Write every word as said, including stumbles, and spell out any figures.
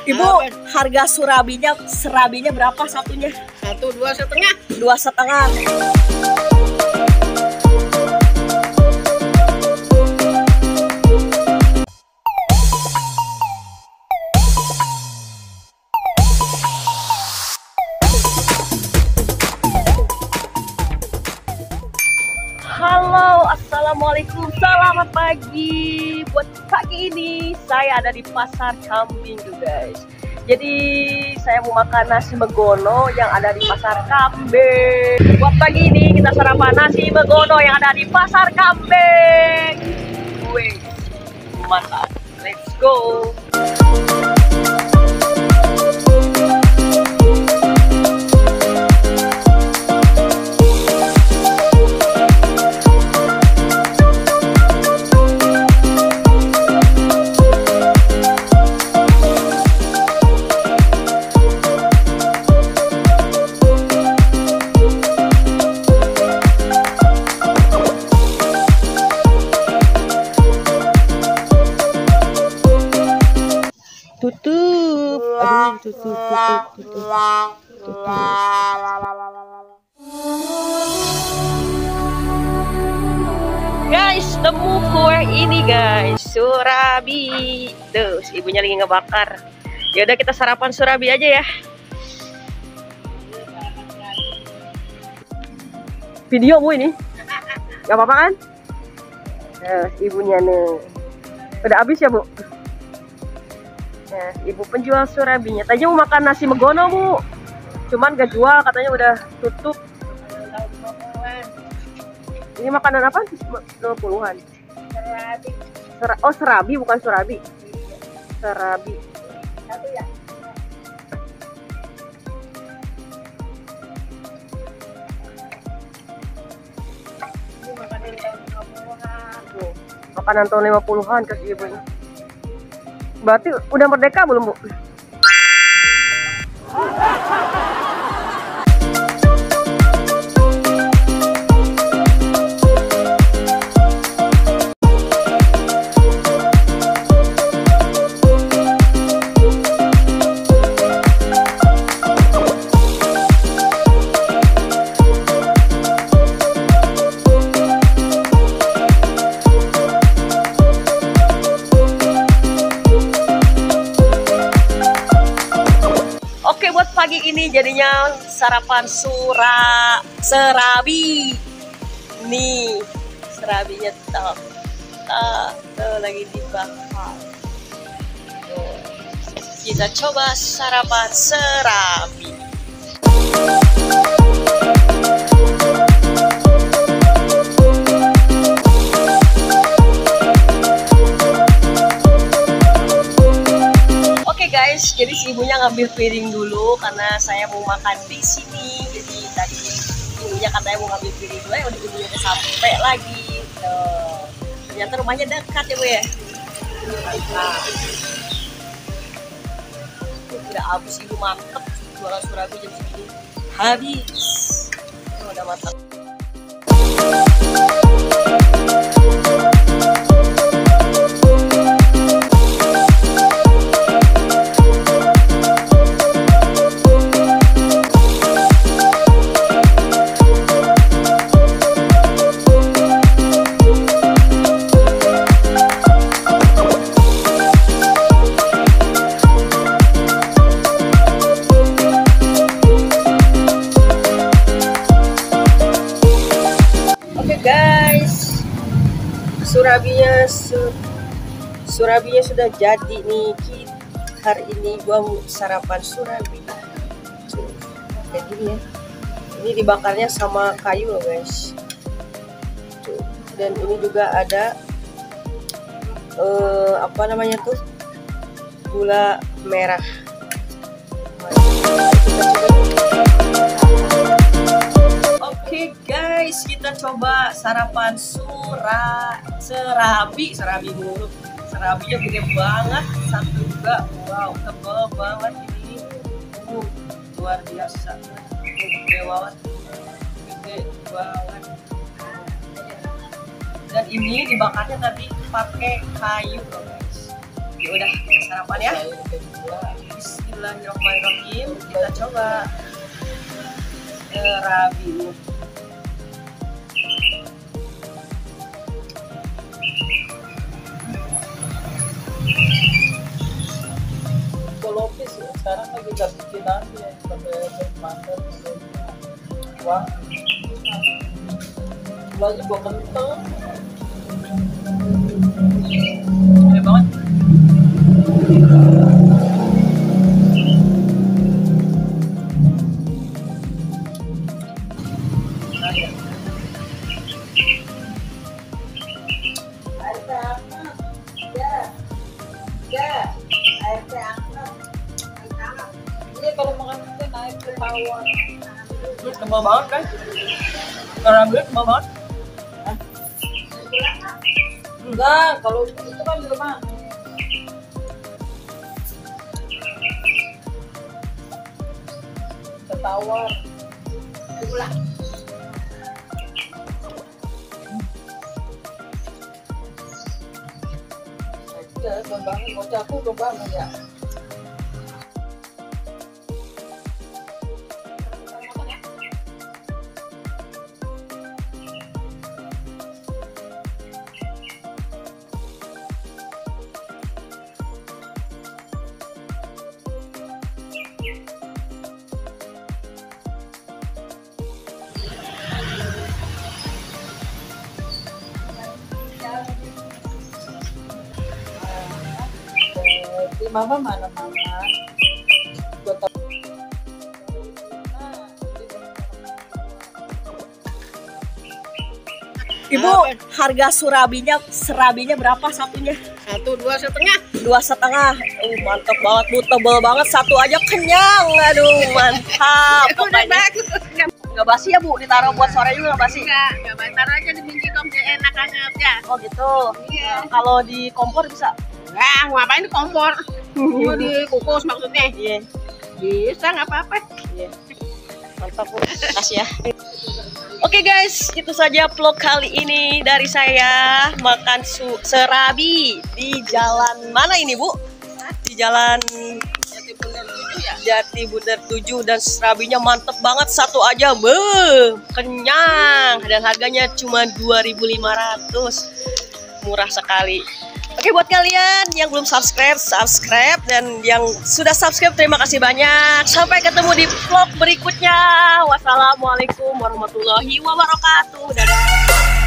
Ibu, harga surabinya serabinya berapa satunya? Satu dua setengah. Dua setengah. Halo, assalamualaikum, selamat pagi. Buat pagi ini saya ada di pasar kambing tuh guys. Jadi saya mau makan nasi megono yang ada di pasar kambing. Buat pagi ini kita sarapan nasi megono yang ada di pasar kambing. Wih, mantap. Let's go. Tutup, aduh, tutup, tutup, tutup, tutup. Guys, temu kue ini guys, surabi. Tuh, si ibunya lagi ngebakar. Ya udah kita sarapan surabi aja ya. Video bu ini, nggak apa-apa kan? Nah, ibunya nih, udah habis ya bu? Nah, ibu penjual surabinya. Tadinya mau makan nasi megono bu, cuman gak jual, katanya udah tutup. Ini makanan apa? lima puluhan. Serabi. Ser oh serabi bukan surabi. Serabi. Satu ya. Ini makanan tahun lima puluhan. Tuh, makanan tahun lima puluhan kasih ibu ini. Berarti udah merdeka belum bu? Oke, buat pagi ini jadinya sarapan sura serabi. Nih, serabinya tuh, tuh, tuh lagi dibakar. Tuh. Kita coba sarapan serabi. Guys, jadi si ibunya ngambil piring dulu karena saya mau makan di sini. Jadi tadi ibunya katanya mau ngambil piring dulu, ya udah ibunya udah sampai lagi. Tuh. Ternyata rumahnya dekat ya bu ya. Nah, udah habis ibu mantep jualan surabi jam segini. Habis. Tuh, udah mantap. Guys, surabinya su surabinya sudah jadi nih. Hari ini gua mau sarapan surabi. Kayak gini ya. Ini dibakarnya sama kayu loh guys. Dan ini juga ada uh, apa namanya tuh, gula merah. Oke guys, kita coba sarapan sura serabi serabi mulu. Serabinya gede banget, satu juga. Wow, tebal banget ini. Uh, luar biasa. Gede banget. Gede banget. Dan ini dibakarnya tadi pakai kayu loh guys. Ya udah, kita sarapan ya. Bismillahirrahmanirrahim. Kita coba serabi. Kolopis ya, sekarang lagi gak bikin aja pakai masker wah lagi gua kental Enak banget. air teh hangat ya ya air teh hangat ini kalau makan itu naik ke bawah Terus tebal banget kan? Caramel tebal banget. enggak kalau itu kan belum manis ketawar gula udah kembangin bocahku kembangin ya di mama mana mama gua tahu Ibu, harga surabinya serabinya berapa satunya? satu dua setengah Dua setengah. Uh, mantap banget bu, tebel banget. Satu aja kenyang. Aduh, mantap. Pokoknya nggak basi ya bu, ditaruh buat sore juga nggak basi? enggak enggak bantar aja di biji dong dia enak hangat ya Oh gitu. Iya. Nah, kalau di kompor bisa? enggak ngapain di kompor mau dikukus maksudnya Iya. bisa nggak apa-apa Iya. Mantap bu, kasih ya. Oke guys, itu saja vlog kali ini dari saya makan su- serabi di jalan mana ini bu? Di jalan Jati Bundar tujuh ya Jati Bundar tujuh dan serabinya mantep banget satu aja, beuh, kenyang dan harganya cuma dua ribu lima ratus, murah sekali. Oke buat kalian yang belum subscribe, subscribe, dan yang sudah subscribe terima kasih banyak. Sampai ketemu di vlog berikutnya. Wassalamualaikum warahmatullahi wabarakatuh. Dadah.